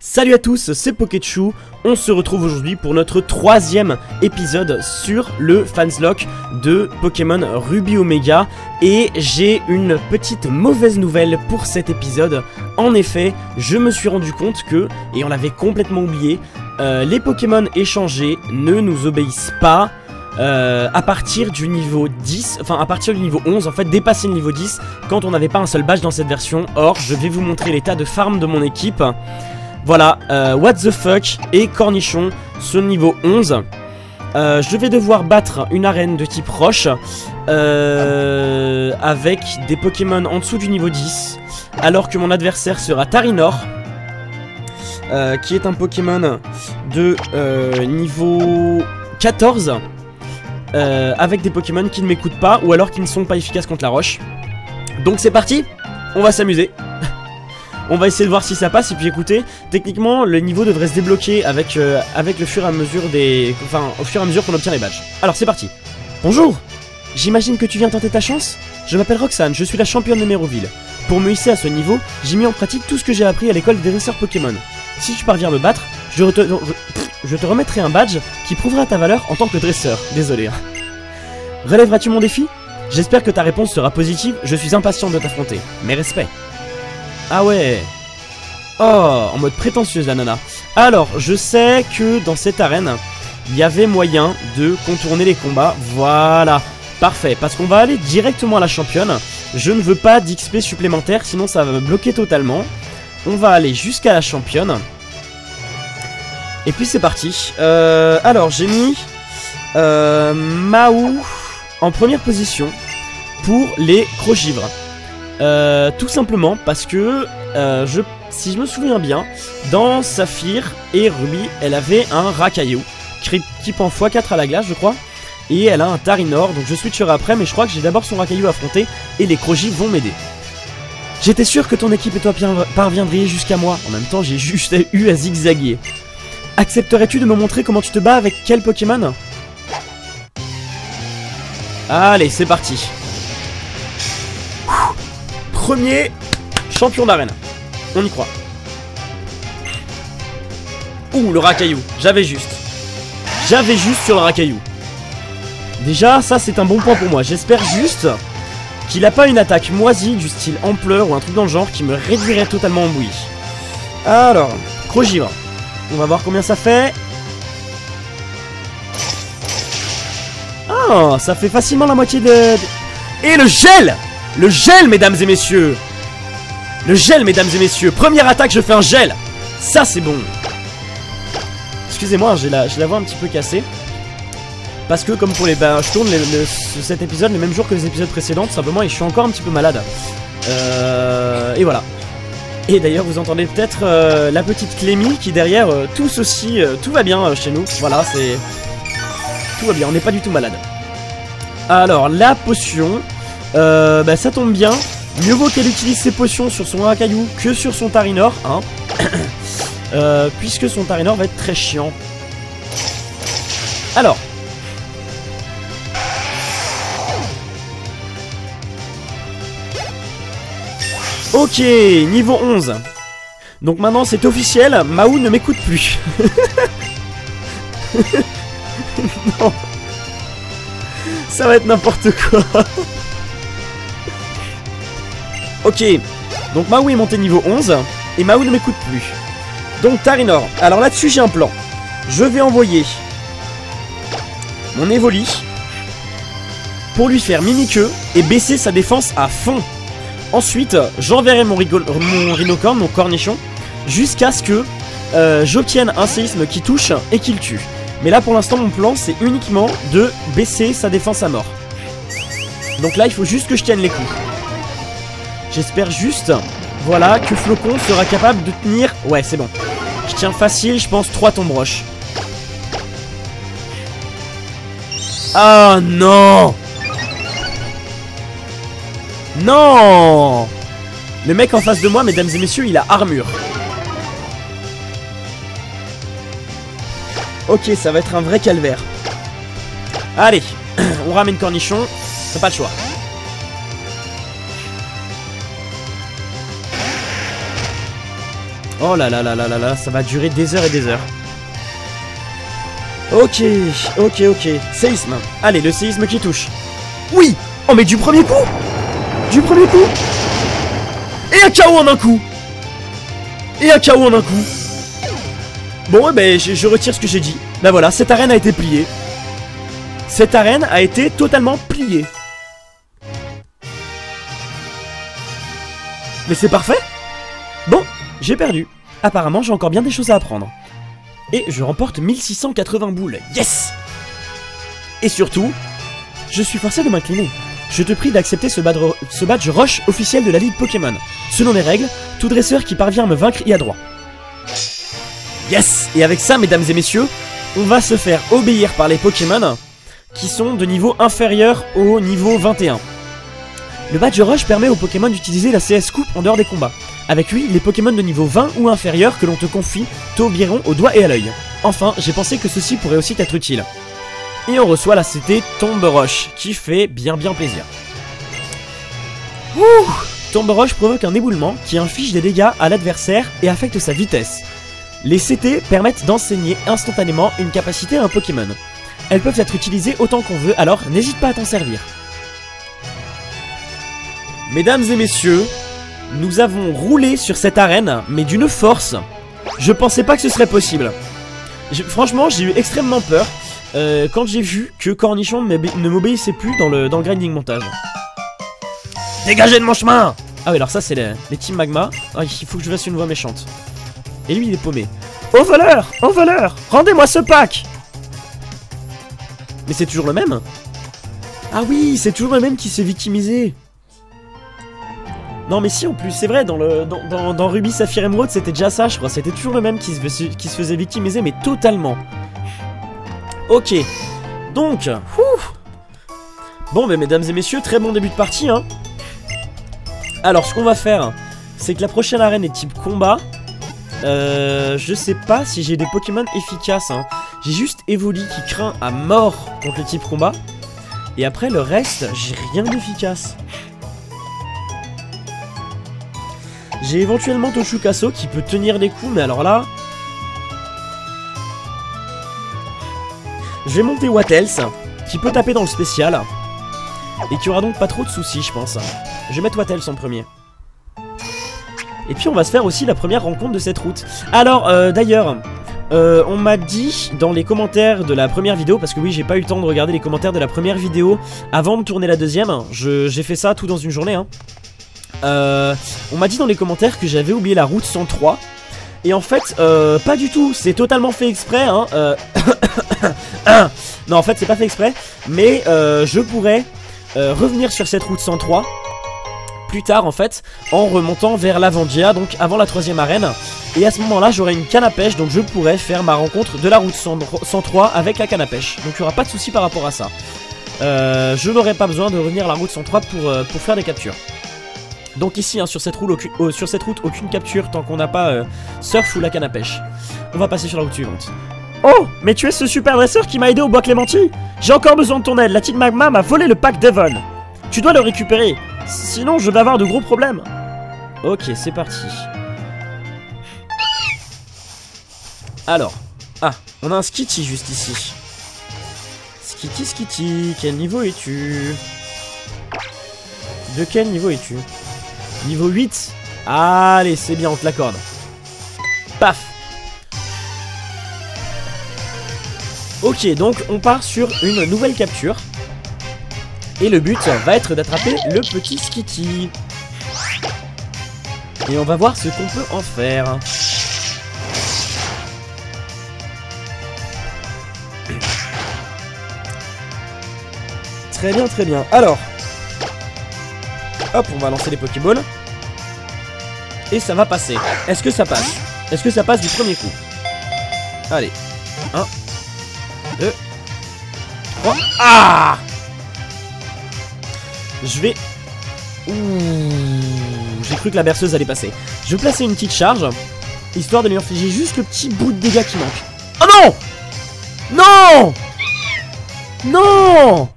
Salut à tous, c'est Poketchou. On se retrouve aujourd'hui pour notre troisième épisode sur le Fanslock de Pokémon Ruby Omega. Et j'ai une petite mauvaise nouvelle pour cet épisode. En effet, je me suis rendu compte que, et on l'avait complètement oublié, les Pokémon échangés ne nous obéissent pas. À partir du niveau 10, enfin à partir du niveau 11, en fait dépasser le niveau 10 quand on n'avait pas un seul badge dans cette version. Or, je vais vous montrer l'état de farm de mon équipe. Voilà, What the fuck et Cornichon sur le niveau 11. Je vais devoir battre une arène de type roche avec des Pokémon en dessous du niveau 10, alors que mon adversaire sera Tarinor, qui est un Pokémon de niveau 14, avec des Pokémon qui ne m'écoutent pas ou alors qui ne sont pas efficaces contre la roche. Donc c'est parti, on va s'amuser. On va essayer de voir si ça passe. Et puis écoutez, techniquement le niveau devrait se débloquer avec le fur et à mesure des... Enfin, au fur et à mesure qu'on obtient les badges. Alors c'est parti. Bonjour. J'imagine que tu viens tenter ta chance. Je m'appelle Roxane, je suis la championne de Méroville. Pour me hisser à ce niveau, j'ai mis en pratique tout ce que j'ai appris à l'école des dresseurs Pokémon. Si tu parviens à me battre, je te remettrai un badge qui prouvera ta valeur en tant que dresseur. Désolé. Relèveras-tu mon défi? J'espère que ta réponse sera positive, je suis impatient de t'affronter. Mes respects. Ah ouais. Oh, en mode prétentieuse la nana. Alors, je sais que dans cette arène, il y avait moyen de contourner les combats. Voilà, parfait, parce qu'on va aller directement à la championne. Je ne veux pas d'XP supplémentaire, sinon ça va me bloquer totalement. On va aller jusqu'à la championne. Et puis c'est parti. Alors, j'ai mis Mahou en première position pour les Crogivres. Tout simplement parce que si je me souviens bien, dans Saphir et Ruby, elle avait un Racaillou qui prend x4 à la glace, je crois. Et elle a un Tarinor, donc je switcherai après, mais je crois que j'ai d'abord son Racaillou à affronter et les Crogivres vont m'aider. J'étais sûr que ton équipe et toi parviendriez jusqu'à moi. En même temps, j'ai juste eu à zigzaguer. Accepterais-tu de me montrer comment tu te bats avec quel Pokémon? Allez, c'est parti. Premier champion d'arène. On y croit. Ouh, le Racaillou. J'avais juste. J'avais juste sur le Racaillou. Déjà, ça c'est un bon point pour moi. J'espère juste qu'il a pas une attaque moisie du style ampleur ou un truc dans le genre qui me réduirait totalement en bouillie. Alors, Crogivre. On va voir combien ça fait. Ah, ça fait facilement la moitié de... Et le gel! Le gel, mesdames et messieurs! Le gel, mesdames et messieurs! Première attaque, je fais un gel! Ça, c'est bon! Excusez-moi, j'ai la voix un petit peu cassée. Parce que, comme pour les... Ben, je tourne cet épisode le même jour que les épisodes précédents, tout simplement, et je suis encore un petit peu malade. Et voilà. Et d'ailleurs, vous entendez peut-être la petite Clémy qui, derrière, tous aussi... tout va bien chez nous. Voilà, c'est... Tout va bien, on n'est pas du tout malade. Alors, la potion... bah ça tombe bien. Mieux vaut qu'elle utilise ses potions sur son Racaillou que sur son Tarinor, hein. Puisque son Tarinor va être très chiant. Alors. Ok, niveau 11. Donc maintenant c'est officiel, Mahou ne m'écoute plus. Non. Ça va être n'importe quoi. Ok, donc Mahou est monté niveau 11 et Mahou ne m'écoute plus. Donc Tarinor, alors là-dessus j'ai un plan. Je vais envoyer mon Evoli pour lui faire mini-queue et baisser sa défense à fond. Ensuite, j'enverrai mon Rhinocorn, mon Cornichon, jusqu'à ce que j'obtienne un séisme qui touche et qui le tue. Mais là pour l'instant mon plan c'est uniquement de baisser sa défense à mort. Donc là il faut juste que je tienne les coups. J'espère juste, voilà, que Flocon sera capable de tenir... Ouais, c'est bon. Je tiens facile, je pense, 3 tombes roches. Ah non! Non! Le mec en face de moi, mesdames et messieurs, il a armure. Ok, ça va être un vrai calvaire. Allez, on ramène Cornichon. T'as pas le choix. Oh là là là là là là, ça va durer des heures et des heures. Ok, ok, ok. Séisme. Allez, le séisme qui touche. Oui. Oh mais du premier coup. Du premier coup. Et un KO en un coup. Et un KO en un coup. Bon, ouais, ben, je retire ce que j'ai dit. Ben voilà, cette arène a été pliée. Cette arène a été totalement pliée. Mais c'est parfait. Bon, j'ai perdu. Apparemment, j'ai encore bien des choses à apprendre. Et je remporte 1680 boules. Yes! Et surtout, je suis forcé de m'incliner. Je te prie d'accepter ce badge rush officiel de la Ligue Pokémon. Selon les règles, tout dresseur qui parvient à me vaincre y a droit. Yes! Et avec ça, mesdames et messieurs, on va se faire obéir par les Pokémon qui sont de niveau inférieur au niveau 21. Le badge rush permet aux Pokémon d'utiliser la CS Coupe en dehors des combats. Avec lui, les Pokémon de niveau 20 ou inférieur que l'on te confie t'obéiront au doigt et à l'œil. Enfin, j'ai pensé que ceci pourrait aussi t'être utile. Et on reçoit la CT Tombe Roche, qui fait bien plaisir. Ouh! Tombe Roche provoque un éboulement qui inflige des dégâts à l'adversaire et affecte sa vitesse. Les CT permettent d'enseigner instantanément une capacité à un Pokémon. Elles peuvent être utilisées autant qu'on veut, alors n'hésite pas à t'en servir. Mesdames et messieurs, nous avons roulé sur cette arène, mais d'une force. Je pensais pas que ce serait possible. Franchement, j'ai eu extrêmement peur quand j'ai vu que Cornichon ne m'obéissait plus dans le grinding montage. Dégagez de mon chemin! Ah oui, alors ça c'est les Team Magma. Ah, il faut que je fasse une voix méchante. Et lui il est paumé. Au voleur! Au voleur! Rendez-moi ce pack! Mais c'est toujours le même? Ah oui, c'est toujours le même qui s'est victimisé. Non mais si, en plus c'est vrai, dans Ruby, Saphir, Emerald c'était déjà ça je crois. C'était toujours le même qui se faisait victimiser, mais totalement. Ok, donc bon mais mesdames et messieurs, très bon début de partie hein. Alors ce qu'on va faire, c'est que la prochaine arène est type combat. Je sais pas si j'ai des Pokémon efficaces hein. J'ai juste Evoli qui craint à mort contre le type combat. Et après le reste, j'ai rien d'efficace. J'ai éventuellement Toshukaso qui peut tenir des coups, mais alors là... Je vais monter Wattels, qui peut taper dans le spécial. Et qui aura donc pas trop de soucis, je pense. Je vais mettre Wattels en premier. Et puis on va se faire aussi la première rencontre de cette route. Alors, d'ailleurs... on m'a dit dans les commentaires de la première vidéo, parce que oui j'ai pas eu le temps de regarder les commentaires de la première vidéo avant de tourner la deuxième, j'ai fait ça tout dans une journée hein. On m'a dit dans les commentaires que j'avais oublié la route 103. Et en fait pas du tout, c'est totalement fait exprès hein. Non en fait c'est pas fait exprès. Mais je pourrais revenir sur cette route 103 plus tard en fait, en remontant vers l'Avandia, donc avant la 3ème arène. Et à ce moment là j'aurai une canne à pêche, donc je pourrais faire ma rencontre de la route 103 avec la canne à pêche. Donc il n'y aura pas de souci par rapport à ça. Je n'aurai pas besoin de revenir à la route 103 pour faire des captures. Donc ici hein, sur cette route aucune capture tant qu'on n'a pas surf ou la canne à pêche. On va passer sur la route suivante. Oh, mais tu es ce super dresseur qui m'a aidé au bois Clémenti. J'ai encore besoin de ton aide, la Team Magma m'a volé le pack Devon. Tu dois le récupérer, sinon je vais avoir de gros problèmes. Ok, c'est parti. Alors, ah, on a un Skitty juste ici. Skitty, quel niveau es-tu? De quel niveau es-tu? Niveau 8. Allez, c'est bien, on te l'accorde. Paf. Ok, donc on part sur une nouvelle capture. Et le but va être d'attraper le petit Skitty. Et on va voir ce qu'on peut en faire. Très bien, très bien. Alors, hop, on va lancer les Pokéballs. Et ça va passer. Est-ce que ça passe? Est-ce que ça passe du premier coup? Allez. 1, 2, 3. Ah! Je vais... Ouh, j'ai cru que la berceuse allait passer. Je vais placer une petite charge, histoire de lui infliger juste le petit bout de dégâts qui manque. Oh non! Non! Non!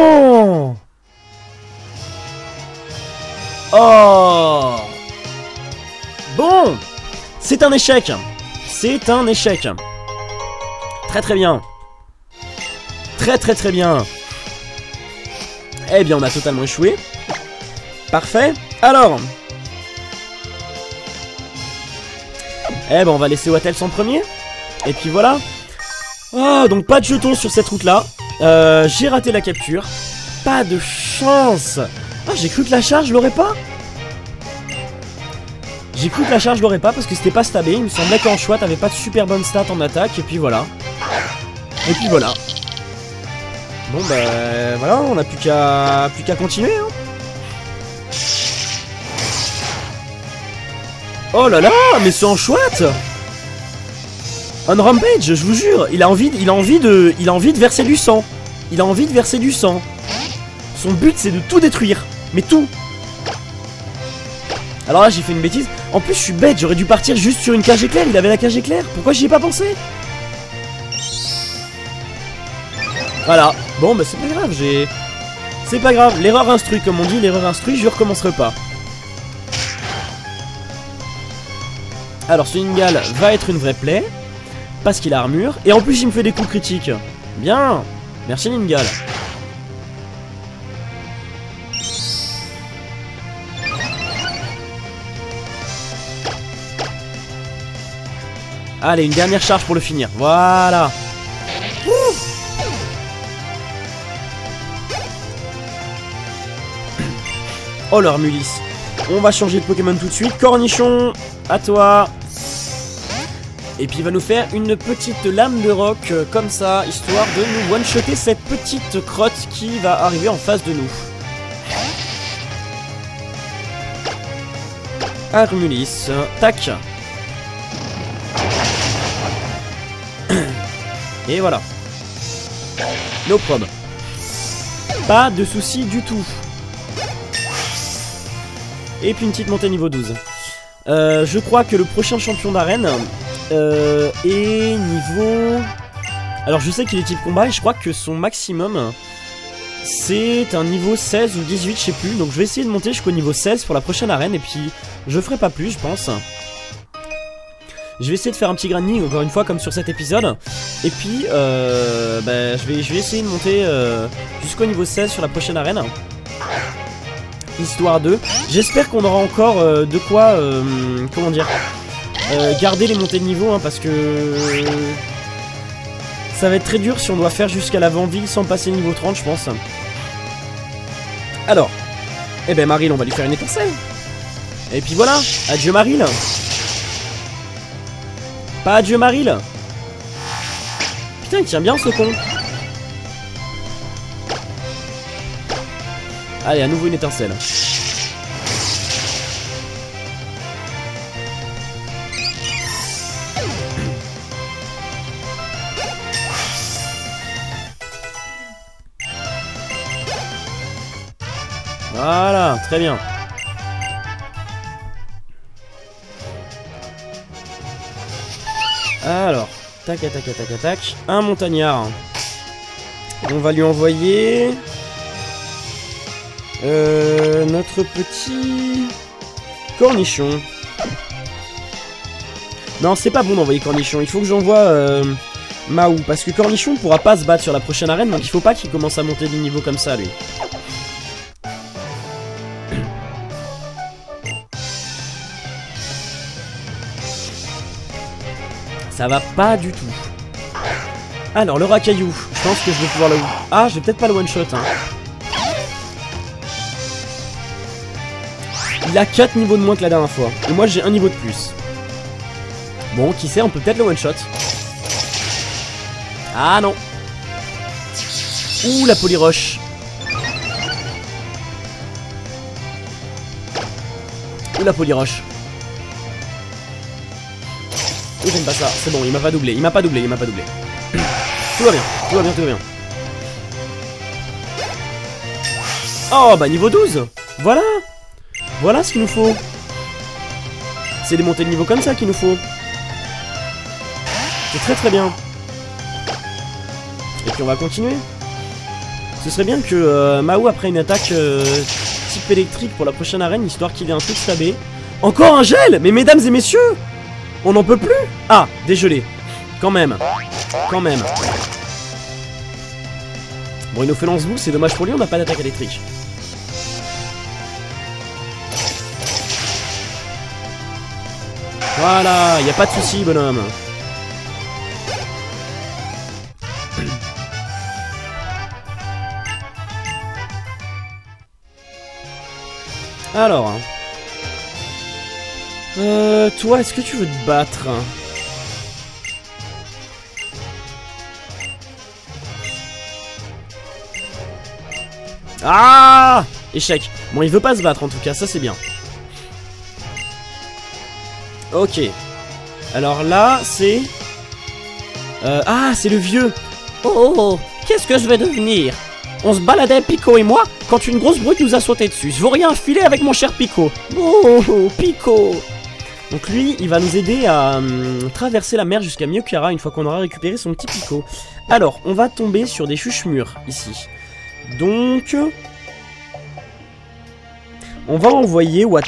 Non! Oh! c'est un échec. C'est un échec. Très très bien. Très très très bien. Eh bien on a totalement échoué. Parfait. Alors. Eh ben on va laisser Wattels en premier. Et puis voilà. Oh, donc pas de jetons sur cette route là. J'ai raté la capture. Pas de chance. Ah, j'ai cru que la charge l'aurait pas. J'ai cru que la charge l'aurait pas parce que c'était pas stabé. Il me semblait qu'en choix t'avais pas de super bonne stat en attaque. Et puis voilà. Et puis voilà. Bon bah voilà, on a plus qu'à continuer hein. Oh là là, mais c'est en chouette. On rampage, je vous jure, il a envie de verser du sang. Il a envie de verser du sang. Son but c'est de tout détruire, mais tout. Alors là j'ai fait une bêtise. En plus je suis bête, j'aurais dû partir juste sur une cage éclair. Il avait la cage éclair, pourquoi j'y ai pas pensé? Voilà, bon bah c'est pas grave, c'est pas grave, l'erreur instruit comme on dit, l'erreur instruit, je recommencerai pas. Alors ce Ningal va être une vraie plaie, parce qu'il a armure, et en plus il me fait des coups critiques. Bien, merci Ningal. Allez, une dernière charge pour le finir, voilà. Oh leur Mulis. On va changer de Pokémon tout de suite. Cornichon, à toi. Et puis il va nous faire une petite lame de roc comme ça, histoire de nous one-shotter cette petite crotte qui va arriver en face de nous. Armulis, tac. Et voilà. No prob. Pas de soucis du tout. Et puis une petite montée niveau 12. Je crois que le prochain champion d'arène est niveau... Alors je sais qu'il est type combat et je crois que son maximum c'est un niveau 16 ou 18, je sais plus. Donc je vais essayer de monter jusqu'au niveau 16 pour la prochaine arène et puis je ferai pas plus je pense. Je vais essayer de faire un petit grinding encore une fois comme sur cet épisode. Et puis bah, je vais essayer de monter jusqu'au niveau 16 sur la prochaine arène. Histoire de... J'espère qu'on aura encore de quoi... comment dire garder les montées de niveau hein, parce que... ça va être très dur si on doit faire jusqu'à l'avant-ville sans passer niveau 30 je pense. Alors... Eh ben Maril on va lui faire une étincelle. Et puis voilà. Adieu Maril. Pas adieu Maril. Putain il tient bien ce con. Allez, à nouveau une étincelle. Voilà, très bien. Alors, tac, tac, tac, tac, tac. Un montagnard. On va lui envoyer... notre petit cornichon. Non, c'est pas bon d'envoyer cornichon. Il faut que j'envoie Mahou. Parce que cornichon pourra pas se battre sur la prochaine arène. Donc il faut pas qu'il commence à monter des niveaux comme ça, lui. Ça va pas du tout. Alors, le racaillou. Je pense que je vais pouvoir le... Ah, je vais peut-être pas le one-shot, hein. Il a 4 niveaux de moins que la dernière fois. Et moi j'ai un niveau de plus. Bon, qui sait, on peut peut-être le one shot. Ah non. Ouh, la polyroche. Ouh, la polyroche. Oh, j'aime pas ça. C'est bon, il m'a pas doublé. Il m'a pas doublé, il m'a pas doublé. Tout va bien, tout va bien, tout va bien. Oh, bah niveau 12. Voilà. Voilà ce qu'il nous faut. C'est des montées de niveau comme ça qu'il nous faut. C'est très très bien. Et puis on va continuer. Ce serait bien que Mahou après une attaque type électrique pour la prochaine arène, histoire qu'il ait un truc stabé. Encore un gel. Mais mesdames et messieurs, On n'en peut plus. Ah, dégelé. Quand même. Quand même. Bon, il nous fait lance-boule, c'est dommage pour lui, on n'a pas d'attaque électrique. Voilà, y a pas de souci, bonhomme. Alors. Toi, est-ce que tu veux te battre? Ah! Échec. Bon, il veut pas se battre en tout cas, ça c'est bien. Ok. Alors là, c'est... ah, c'est le vieux. Oh oh oh, qu'est-ce que je vais devenir? On se baladait, Pico et moi, quand une grosse brute nous a sauté dessus. Je veux rien filer avec mon cher Pico. Oh, Pico. Donc lui, il va nous aider à traverser la mer jusqu'à Myokara une fois qu'on aura récupéré son petit Pico. Alors, on va tomber sur des chuches-mûres, ici. Donc... on va envoyer What.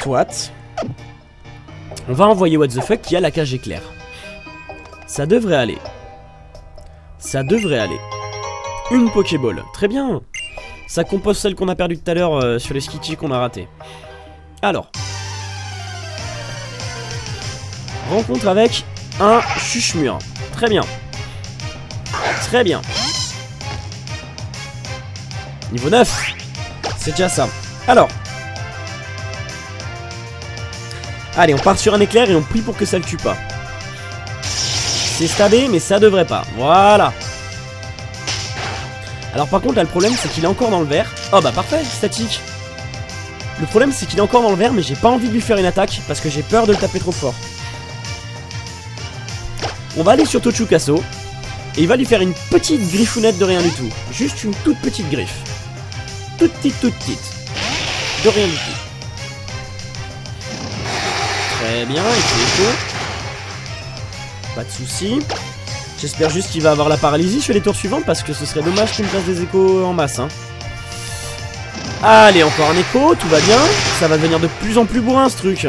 On va envoyer What the fuck qui a la cage éclair. Ça devrait aller. Ça devrait aller. Une Pokéball, très bien. Ça compose celle qu'on a perdue tout à l'heure sur les Skitty qu'on a raté. Alors. Rencontre avec un chuche-mûre. Très bien. Très bien. Niveau 9. C'est déjà ça. Alors. Allez, on part sur un éclair et on prie pour que ça le tue pas. C'est stabé, mais ça devrait pas. Voilà. Alors par contre là le problème c'est qu'il est encore dans le vert. Oh bah parfait, statique. Le problème c'est qu'il est encore dans le vert, mais j'ai pas envie de lui faire une attaque parce que j'ai peur de le taper trop fort. On va aller sur Tochukaso et il va lui faire une petite griffounette de rien du tout. Juste une toute petite griffe. Toute petite. De rien du tout. Très bien, il fait écho. Pas de soucis. J'espère juste qu'il va avoir la paralysie sur les tours suivantes parce que ce serait dommage qu'il me fasse des échos en masse. Hein. Allez, encore un écho, tout va bien. Ça va devenir de plus en plus bourrin ce truc.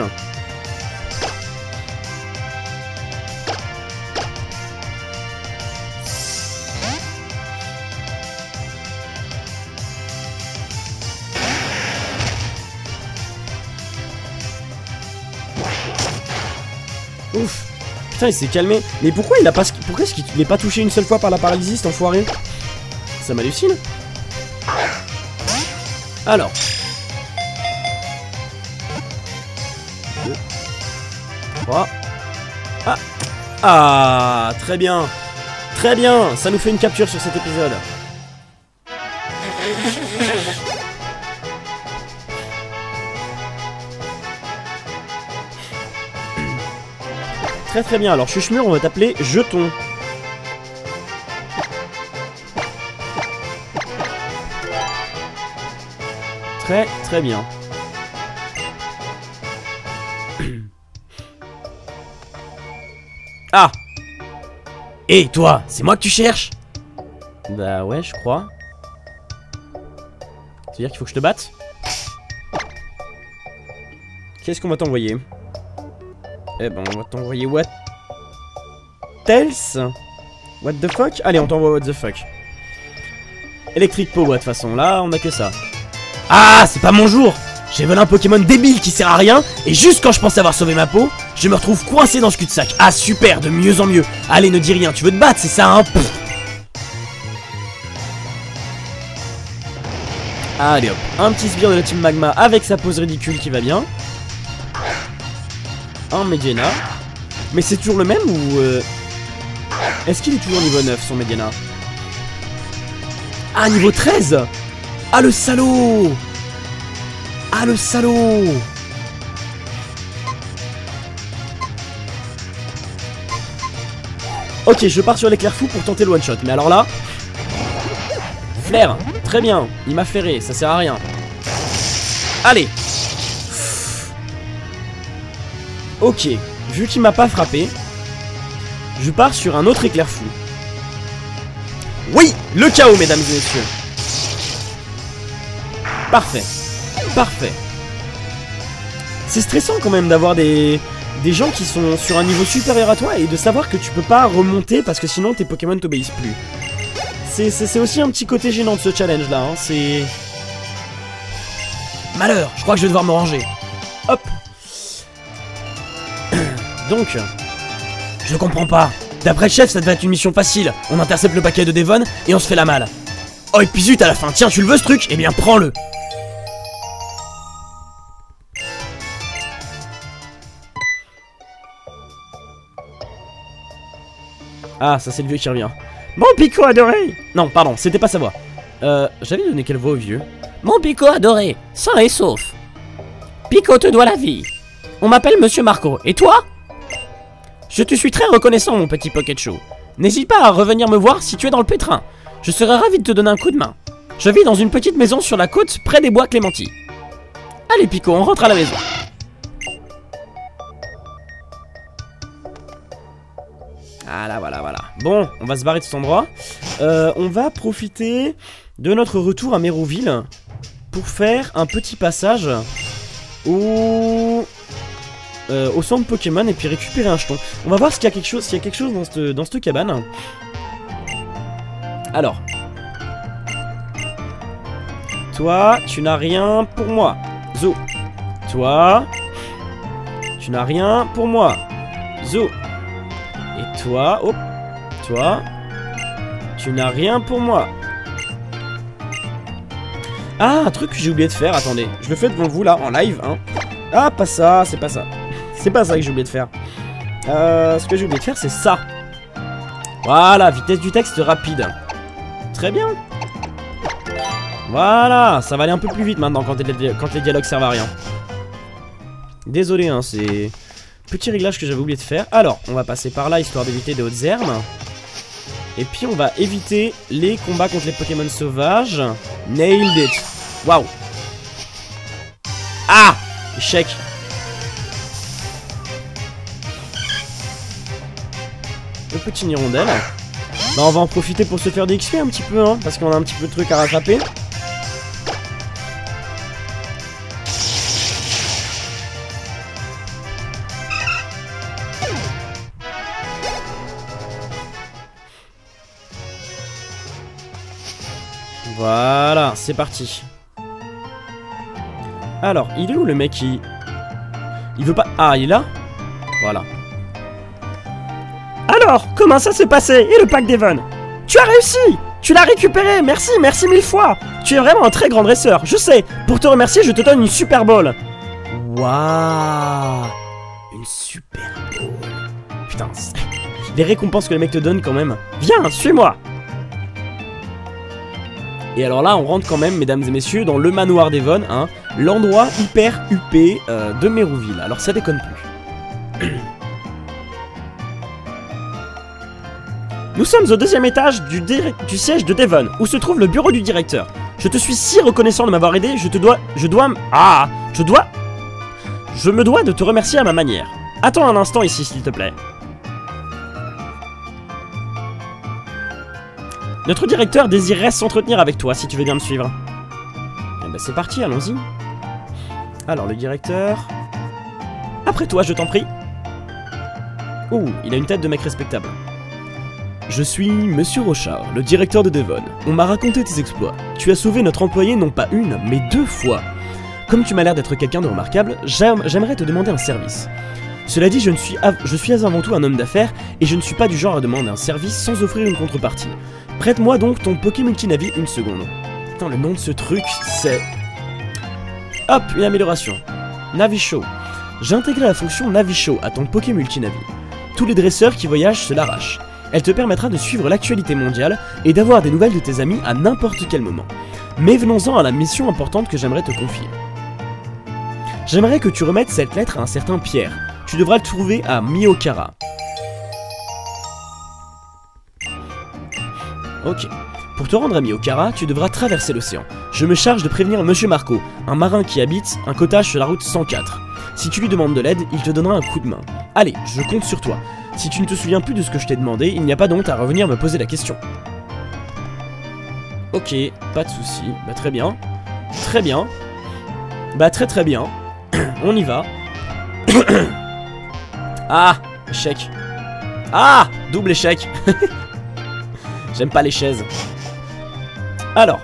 Ouf. Putain, il s'est calmé. Mais pourquoi il a pas... pourquoi est-ce qu'il n'est pas touché une seule fois par la paralysie, cet enfoiré? Ça m'hallucine. Alors. 2. 3. Ah. Ah, très bien. Très bien. Ça nous fait une capture sur cet épisode. Très bien, alors chuche-mûre on va t'appeler Jeton. Très bien. Ah. Hé toi, c'est moi que tu cherches? Bah ouais, je crois. C'est-à-dire qu'il faut que je te batte? Qu'est-ce qu'on va t'envoyer? Eh ben on va t'envoyer what else? What the fuck? Allez on t'envoie what the fuck. Electric Power de toute façon, là on a que ça. Ah c'est pas mon jour. J'ai volé un Pokémon débile qui sert à rien. Et juste quand je pense avoir sauvé ma peau, je me retrouve coincé dans ce cul-de-sac. Ah super, de mieux en mieux. Allez ne dis rien, tu veux te battre c'est ça hein? Pff. Allez hop, un petit sbire de la team Magma avec sa pose ridicule qui va bien. Un Mediana. Mais c'est toujours le même ou... Est-ce qu'il est toujours niveau 9 son Mediana? Ah niveau 13. Ah le salaud. Ah le salaud. Ok je pars sur l'éclair fou pour tenter le one shot. Mais alors là flair. Très bien. Il m'a flairé, ça sert à rien. Allez. Ok, vu qu'il m'a pas frappé, je pars sur un autre éclair fou. Oui, le chaos, mesdames et messieurs. Parfait, parfait. C'est stressant quand même d'avoir des des gens qui sont sur un niveau supérieur à toi et de savoir que tu peux pas remonter parce que sinon tes Pokémon t'obéissent plus. C'est aussi un petit côté gênant de ce challenge là, hein. C'est... Malheur, je crois que je vais devoir me ranger. Hop. Donc, je comprends pas. D'après le chef, ça devait être une mission facile. On intercepte le paquet de Devon et on se fait la malle. Oh et puis zut à la fin, tiens tu le veux ce truc? Eh bien prends-le. Ah, ça c'est le vieux qui revient. Mon Pico adoré! Non, pardon, c'était pas sa voix. J'avais donné quelle voix au vieux? Mon Pico adoré, sain et sauf. Pico te doit la vie. On m'appelle Monsieur Marco, et toi? Je te suis très reconnaissant, mon petit Pokéchou. N'hésite pas à revenir me voir si tu es dans le pétrin. Je serai ravi de te donner un coup de main. Je vis dans une petite maison sur la côte, près des bois Clémenti. Allez Pico, on rentre à la maison. Voilà. Bon, on va se barrer de cet endroit. On va profiter de notre retour à Méroville pour faire un petit passage au centre Pokémon et puis récupérer un jeton. On va voir s'il y a quelque chose, dans cette cabane. Alors. Toi, tu n'as rien pour moi. Zo. Toi, tu n'as rien pour moi. Zo. Et toi, hop, toi, tu n'as rien pour moi. Ah, un truc que j'ai oublié de faire, attendez. Je le fais devant vous là, en live, hein. Ah, pas ça, c'est pas ça. C'est pas ça que j'ai oublié de faire. Ce que j'ai oublié de faire, c'est ça. Voilà, vitesse du texte rapide. Très bien. Voilà, ça va aller un peu plus vite maintenant quand les dialogues servent à rien. Désolé, hein, c'est... Petit réglage que j'avais oublié de faire. Alors, on va passer par là, histoire d'éviter des hautes herbes. Et puis, on va éviter les combats contre les Pokémon sauvages. Nailed it. Waouh. Ah! Échec. Le petit hirondelle. Bah, on va en profiter pour se faire des XP un petit peu, hein, parce qu'on a un petit peu de trucs à rattraper. Voilà, c'est parti. Alors, il est où le mec qui... Il veut pas... Ah, il est là? Voilà. Alors, comment ça s'est passé? Et le pack Devon? Tu as réussi! Tu l'as récupéré! Merci, merci mille fois! Tu es vraiment un très grand dresseur, je sais! Pour te remercier, je te donne une Super Ball! Waouh! Une Super Ball. Putain, les récompenses que le mec te donne quand même. Viens, suis-moi! Et alors là, on rentre quand même, mesdames et messieurs, dans le manoir Devon, hein, l'endroit hyper huppé de Méroville. Alors ça déconne plus. Nous sommes au 2e étage du siège de Devon, où se trouve le bureau du directeur. Je te suis si reconnaissant de m'avoir aidé, je me dois de te remercier à ma manière. Attends un instant ici, s'il te plaît. Notre directeur désirerait s'entretenir avec toi, si tu veux bien me suivre. Eh ben c'est parti, allons-y. Alors, le directeur... Après toi, je t'en prie. Ouh, il a une tête de mec respectable. Je suis Monsieur Rochard, le directeur de Devon. On m'a raconté tes exploits. Tu as sauvé notre employé non pas une, mais 2 fois. Comme tu m'as l'air d'être quelqu'un de remarquable, j'aimerais te demander un service. Cela dit, je suis avant tout un homme d'affaires, et je ne suis pas du genre à demander un service sans offrir une contrepartie. Prête-moi donc ton Poké Multinavi une seconde. Putain, le nom de ce truc, c'est... Hop, une amélioration. Navishow. J'ai intégré la fonction Navishow à ton Poké Multinavi. Tous les dresseurs qui voyagent se l'arrachent. Elle te permettra de suivre l'actualité mondiale et d'avoir des nouvelles de tes amis à n'importe quel moment. Mais venons-en à la mission importante que j'aimerais te confier. J'aimerais que tu remettes cette lettre à un certain Pierre. Tu devras le trouver à Miokara. Ok. Pour te rendre à Miokara, tu devras traverser l'océan. Je me charge de prévenir Monsieur Marco, un marin qui habite un cottage sur la route 104. Si tu lui demandes de l'aide, il te donnera un coup de main. Allez, je compte sur toi. Si tu ne te souviens plus de ce que je t'ai demandé, il n'y a pas de honte à revenir me poser la question. Ok, pas de soucis. Bah très bien. Très bien. Bah très bien. On y va. Ah, échec. Ah, double échec. J'aime pas les chaises. Alors.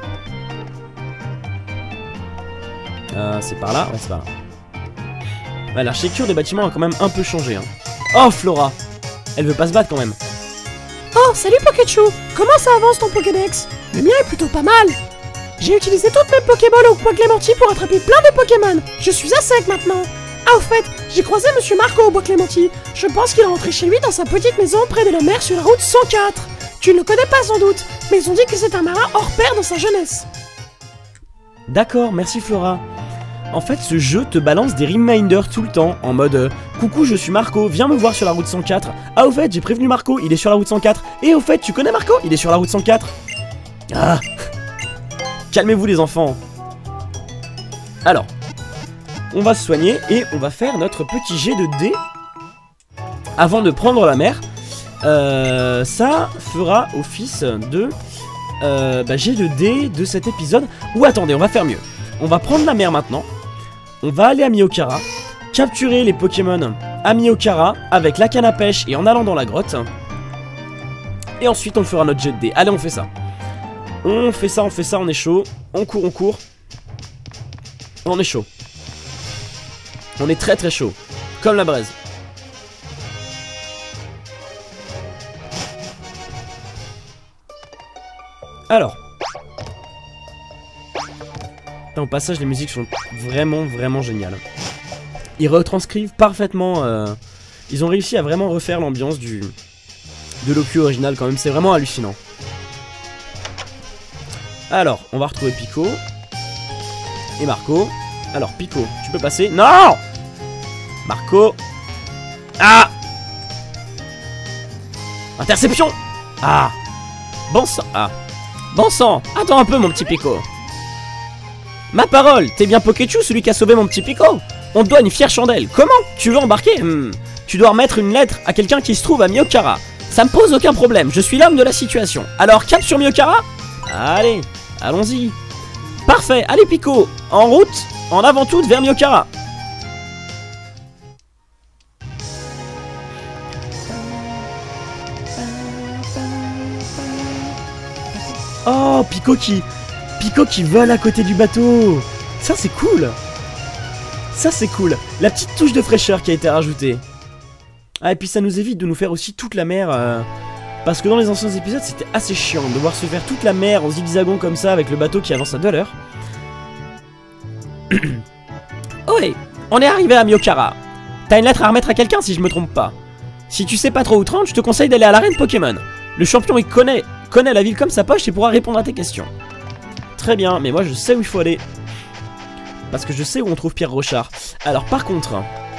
C'est par là? Ouais, c'est par là. Ouais, l'architecture des bâtiments a quand même un peu changé. Hein. Oh, Flora. Elle veut pas se battre quand même. Oh, salut Pokéchu. Comment ça avance ton Pokédex? Le mien est plutôt pas mal. J'ai utilisé toutes mes Pokéballs au Bois Clémenti pour attraper plein de Pokémon. Je suis à sec maintenant. Ah, au fait, j'ai croisé Monsieur Marco au Bois Clémenti. Je pense qu'il est rentré chez lui dans sa petite maison près de la mer sur la route 104. Tu ne le connais pas sans doute, mais ils ont dit que c'est un marin hors pair dans sa jeunesse. D'accord, merci Flora. En fait, ce jeu te balance des reminders tout le temps, en mode coucou, je suis Marco, viens me voir sur la route 104. Ah, au fait, j'ai prévenu Marco, il est sur la route 104. Et au fait, tu connais Marco? Il est sur la route 104. Ah. Calmez-vous les enfants. Alors, on va se soigner et on va faire notre petit jet de dés avant de prendre la mer. Ça fera office de jet de dés de cet épisode. Ou attendez, on va faire mieux. On va prendre la mer maintenant. On va aller à Miokara, capturer les Pokémon à Miokara avec la canne à pêche et en allant dans la grotte. Et ensuite on fera notre jet de dés. Allez, on fait ça. On fait ça, on est chaud. On court, on court. On est chaud. On est très très chaud. Comme la braise. Alors. Au passage, les musiques sont vraiment géniales. Ils retranscrivent parfaitement... ils ont réussi à vraiment refaire l'ambiance de l'OQ original quand même. C'est vraiment hallucinant. Alors, on va retrouver Pico. Et Marco. Alors, Pico, tu peux passer. Non! Marco. Ah! Interception! Ah! Bon sang. Ah! Bon sang! Attends un peu, mon petit Pico. Ma parole, t'es bien Pokéchu, celui qui a sauvé mon petit Pico? On te doit une fière chandelle. Comment? Tu veux embarquer? Tu dois remettre une lettre à quelqu'un qui se trouve à Miokara. Ça me pose aucun problème, je suis l'homme de la situation. Alors, cap sur Miokara? Allez, allons-y. Parfait, allez Pico, en route, en avant toute vers Miokara. Oh, Pico qui vole à côté du bateau. Ça c'est cool. Ça c'est cool. La petite touche de fraîcheur qui a été rajoutée. Ah, et puis ça nous évite de nous faire aussi toute la mer. Parce que dans les anciens épisodes c'était assez chiant de devoir se faire toute la mer en zigzagant comme ça avec le bateau qui avance à 2 à l'heure. Ouais, on est arrivé à Miokara. T'as une lettre à remettre à quelqu'un si je me trompe pas. Si tu sais pas trop où te rendre, je te conseille d'aller à l'arène Pokémon. Le champion il connaît la ville comme sa poche et pourra répondre à tes questions. Très bien, mais moi je sais où il faut aller. Parce que je sais où on trouve Pierre Rochard. Alors par contre,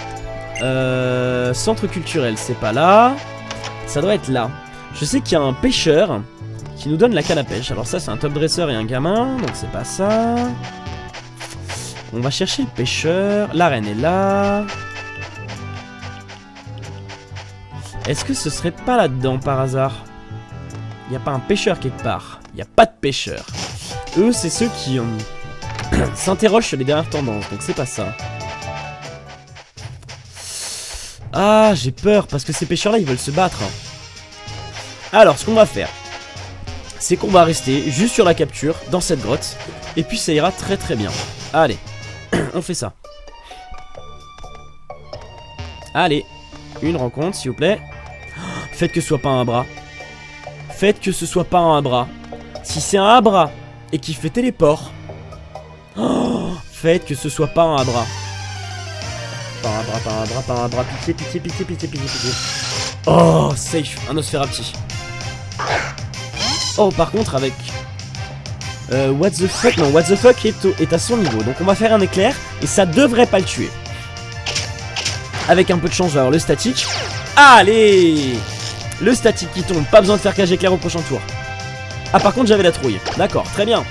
centre culturel, c'est pas là. Ça doit être là. Je sais qu'il y a un pêcheur qui nous donne la canne à pêche. Alors ça c'est un top dresseur et un gamin, donc c'est pas ça. On va chercher le pêcheur. L'arène est là. Est-ce que ce serait pas là-dedans par hasard? Il n'y a pas un pêcheur quelque part. Il n'y a pas de pêcheur. Eux, c'est ceux qui s'interrogent sur les dernières tendances. Donc c'est pas ça. Ah, j'ai peur parce que ces pêcheurs-là, ils veulent se battre. Alors, ce qu'on va faire, c'est qu'on va rester juste sur la capture, dans cette grotte. Et puis ça ira très très bien. Allez, on fait ça. Allez, une rencontre, s'il vous plaît. Faites que ce soit pas un bras. Faites que ce soit pas un bras. Si c'est un bras et qui fait téléport, faites que ce soit pas un bras. Pas un bras, pitié. Oh, safe, un Nosferapti. Oh, par contre, avec... what the fuck, non, what the fuck est à son niveau. Donc on va faire un éclair et ça devrait pas le tuer. Avec un peu de chance, je vais avoir le statique. Allez! Le statique qui tombe, pas besoin de faire cage éclair au prochain tour. Ah, par contre, j'avais la trouille. D'accord, très bien.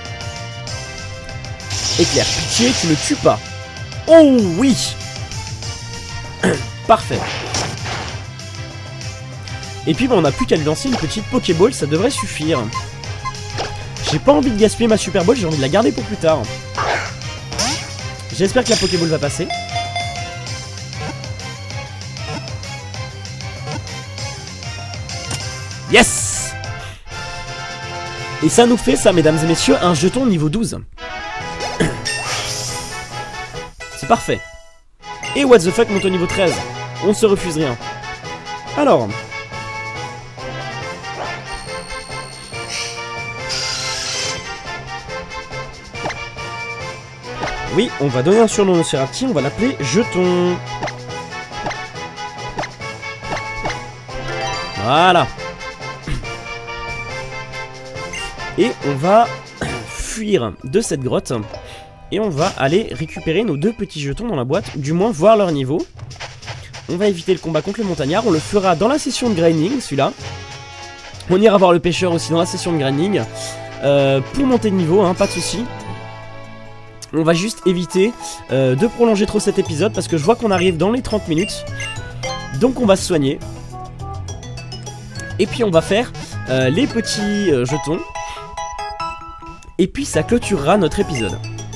Éclair, pitié, tu ne tues pas. Oh oui. Parfait. Et puis, on n'a plus qu'à lui lancer une petite Pokéball, ça devrait suffire. J'ai pas envie de gaspiller ma Super Ball, j'ai envie de la garder pour plus tard. J'espère que la Pokéball va passer. Yes! Et ça nous fait ça, mesdames et messieurs, un jeton niveau 12. C'est parfait. Et what the fuck monte au niveau 13. On ne se refuse rien. Alors... oui, on va donner un surnom au Cerati, on va l'appeler Jeton. Voilà. Et on va fuir de cette grotte. Et on va aller récupérer nos 2 petits jetons dans la boîte, ou du moins voir leur niveau. On va éviter le combat contre le montagnard, on le fera dans la session de grinding, celui-là. On ira voir le pêcheur aussi dans la session de grinding. Pour monter de niveau, hein, pas de soucis. On va juste éviter de prolonger trop cet épisode parce que je vois qu'on arrive dans les 30 minutes. Donc on va se soigner. Et puis on va faire les petits jetons. Et puis ça clôturera notre épisode.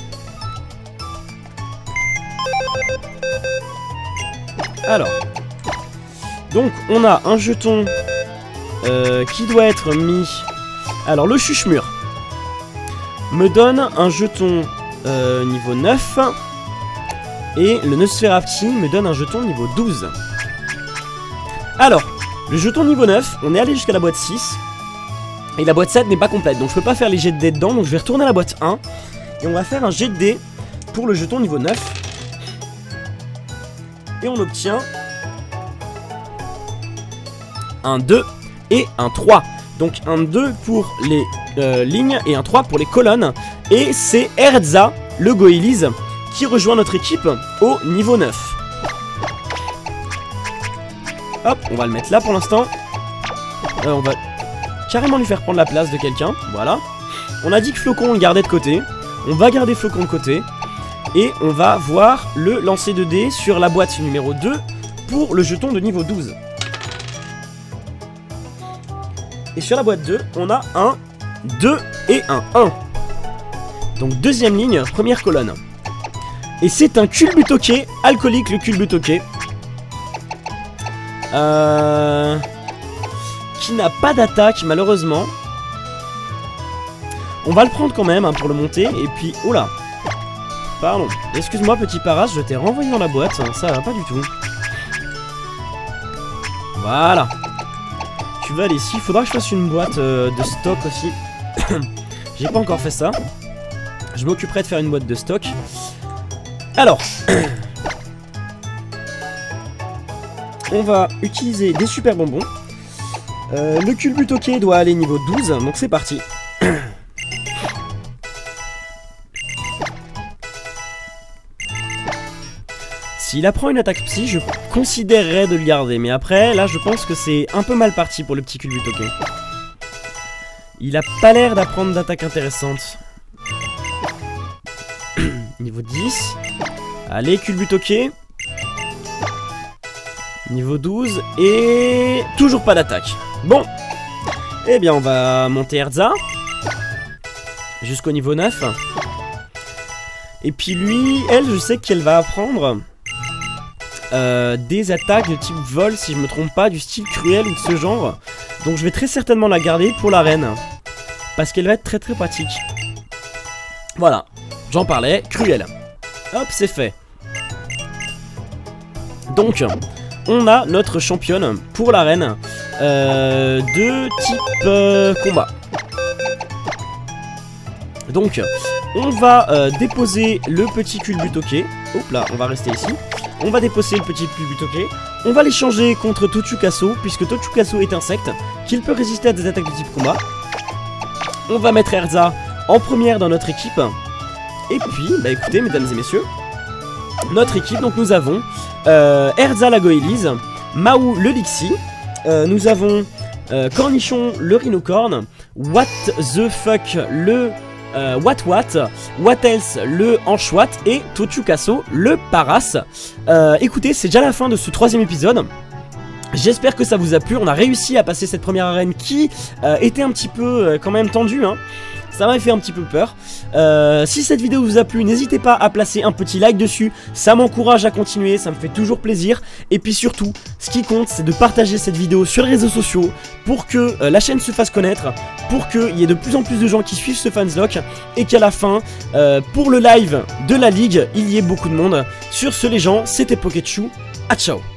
Alors. Donc on a un jeton qui doit être mis... alors le chuche-mur me donne un jeton... niveau 9. Et le Nosferatu me donne un jeton niveau 12. Alors, le jeton niveau 9, on est allé jusqu'à la boîte 6. Et la boîte 7 n'est pas complète, donc je peux pas faire les jets de dés dedans. Donc je vais retourner à la boîte 1. Et on va faire un jet de dés pour le jeton niveau 9. Et on obtient un 2 et un 3. Donc un 2 pour les lignes et un 3 pour les colonnes. Et c'est Erza, le Goéliz, qui rejoint notre équipe au niveau 9. Hop, on va le mettre là pour l'instant. On va carrément lui faire prendre la place de quelqu'un. Voilà. On a dit que Flocon on le gardait de côté. On va garder Flocon de côté. Et on va voir le lancer de dés sur la boîte numéro 2 pour le jeton de niveau 12. Et sur la boîte 2, on a un 2 et un 1. Donc deuxième ligne, première colonne. Et c'est un culbutoqué alcoolique, le culbutoqué. Qui n'a pas d'attaque malheureusement. On va le prendre quand même hein, pour le monter. Et puis, oh là. Pardon, excuse-moi petit Paras, je t'ai renvoyé dans la boîte. Ça va pas du tout. Voilà. Tu vas aller ici, il faudra que je fasse une boîte de stock aussi. J'ai pas encore fait ça. Je m'occuperai de faire une boîte de stock. Alors, on va utiliser des super bonbons. Le culbutoqué doit aller niveau 12, donc c'est parti. S'il apprend une attaque psy, je considérerais de le garder. Mais après, là, je pense que c'est un peu mal parti pour le petit culbutoqué. Il a pas l'air d'apprendre d'attaque intéressante. Niveau 10. Allez, culbutoqué. Niveau 12. Et... toujours pas d'attaque. Bon. Eh bien, on va monter Erza. Jusqu'au niveau 9. Et puis lui, elle, je sais qu'elle va apprendre... des attaques de type vol, si je me trompe pas, du style cruel ou de ce genre. Donc je vais très certainement la garder pour la reine. Parce qu'elle va être très très pratique. Voilà, j'en parlais, cruel. Hop, c'est fait. Donc, on a notre championne pour la reine de type combat. Donc, on va déposer le petit culbutoqué. Hop là, on va rester ici. On va déposer le petit culbutoqué. On va l'échanger contre Tochukaso, puisque Tochukaso est insecte, qu'il peut résister à des attaques de type combat. On va mettre Erza en première dans notre équipe. Et puis, bah écoutez, mesdames et messieurs, notre équipe, donc nous avons Erza la Goéliz, Mahou le Lixie, nous avons Cornichon le Rhinocorne, What the fuck le What else le Anchouat et Tochukaso le Paras. Écoutez, c'est déjà la fin de ce 3e épisode. J'espère que ça vous a plu. On a réussi à passer cette première arène qui était un petit peu quand même tendue, hein. ça m'a fait un petit peu peur. Si cette vidéo vous a plu, n'hésitez pas à placer un petit like dessus, ça m'encourage à continuer, ça me fait toujours plaisir. Et puis surtout, ce qui compte, c'est de partager cette vidéo sur les réseaux sociaux pour que la chaîne se fasse connaître, pour qu'il y ait de plus en plus de gens qui suivent ce Fanslock et qu'à la fin, pour le live de la ligue, il y ait beaucoup de monde. Sur ce les gens, c'était Poketchou, à ciao.